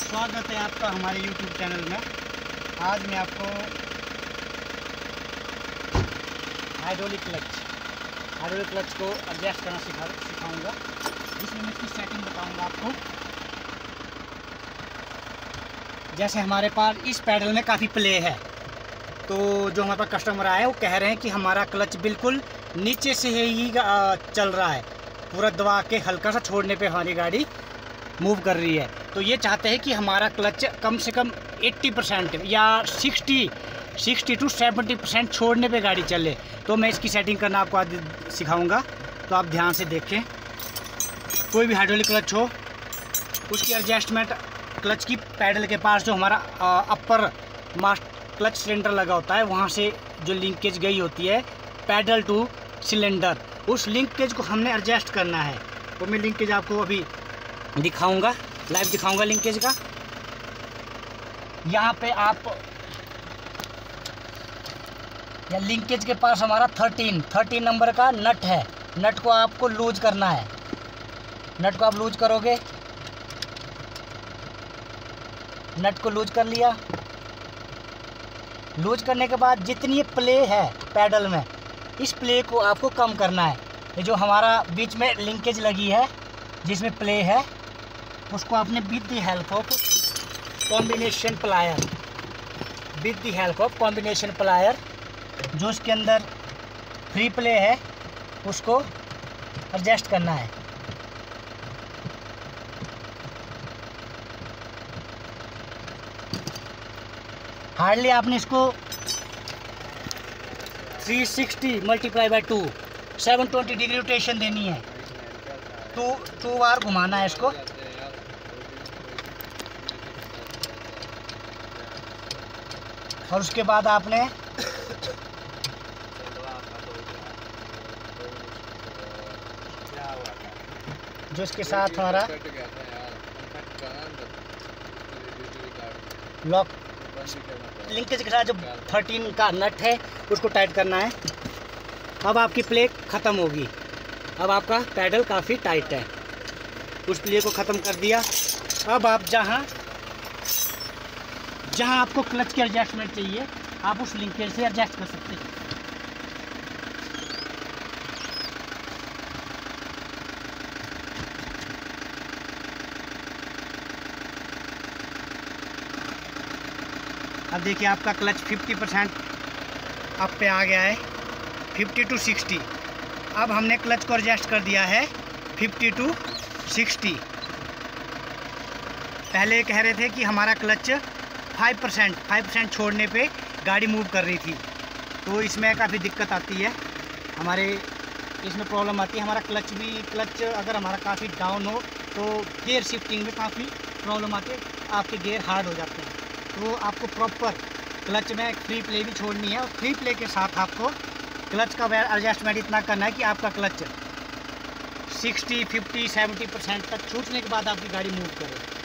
स्वागत है आपका हमारे YouTube चैनल में। आज मैं आपको हाइड्रोलिक क्लच को एडजस्ट करना सिखाऊंगा, जिसमें मैं इसकी सेटिंग बताऊंगा आपको। जैसे हमारे पास इस पैडल में काफ़ी प्ले है, तो जो हमारे पास कस्टमर आए वो कह रहे हैं कि हमारा क्लच बिल्कुल नीचे से ही चल रहा है, पूरा दबा के हल्का सा छोड़ने पे हमारी गाड़ी मूव कर रही है। तो ये चाहते हैं कि हमारा क्लच कम से कम 80% या 60 to 70% छोड़ने पे गाड़ी चले। तो मैं इसकी सेटिंग करना आपको आज सिखाऊंगा, तो आप ध्यान से देखें। कोई भी हाइड्रोलिक क्लच हो, उसकी एडजस्टमेंट क्लच की पैडल के पास जो हमारा अपर क्लच सिलेंडर लगा होता है, वहाँ से जो लिंकेज गई होती है पैडल टू सिलेंडर, उस लिंकेज को हमने एडजस्ट करना है। तो मैं लिंकेज आपको अभी दिखाऊंगा, लाइव दिखाऊंगा लिंकेज का। यहाँ पे आप या लिंकेज के पास हमारा 13 नंबर का नट है। नट को आपको लूज करना है। नट को आप लूज करोगे, नट को लूज कर लिया। लूज करने के बाद जितनी प्ले है पैडल में, इस प्ले को आपको कम करना है। ये जो हमारा बीच में लिंकेज लगी है जिसमें प्ले है, उसको आपने with the help of combination plier, जो इसके अंदर फ्री प्ले है, उसको एडजस्ट करना है। हार्डली आपने इसको 360 मल्टीप्लाई बाय 2 720 डिग्री रोटेशन देनी है। टू बार घुमाना है इसको। और उसके बाद आपने जो इसके साथ हमारा लॉक लिंकेज के साथ जो 13 का नट है, उसको टाइट करना है। अब आपकी प्ले ख़त्म होगी। अब आपका पैडल काफ़ी टाइट है, उस प्ले को ख़त्म कर दिया। अब आप जहाँ आपको क्लच की एडजस्टमेंट चाहिए, आप उस लिंकेज से एडजस्ट कर सकते हैं। अब देखिए आपका क्लच 50% अप पे आ गया है, 50 to 60। अब हमने क्लच को एडजस्ट कर दिया है 50 to 60। पहले कह रहे थे कि हमारा क्लच 5% छोड़ने पे गाड़ी मूव कर रही थी, तो इसमें काफ़ी दिक्कत आती है। हमारे इसमें प्रॉब्लम आती है। हमारा क्लच अगर हमारा काफ़ी डाउन हो तो गियर शिफ्टिंग में काफ़ी प्रॉब्लम आती है, आपके गियर हार्ड हो जाते हैं। तो आपको प्रॉपर क्लच में फ्री प्ले भी छोड़नी है, और फ्री प्ले के साथ आपको क्लच का एडजस्टमेंट इतना करना है कि आपका क्लच 60, 50, 70% तक छूटने के बाद आपकी गाड़ी मूव करे।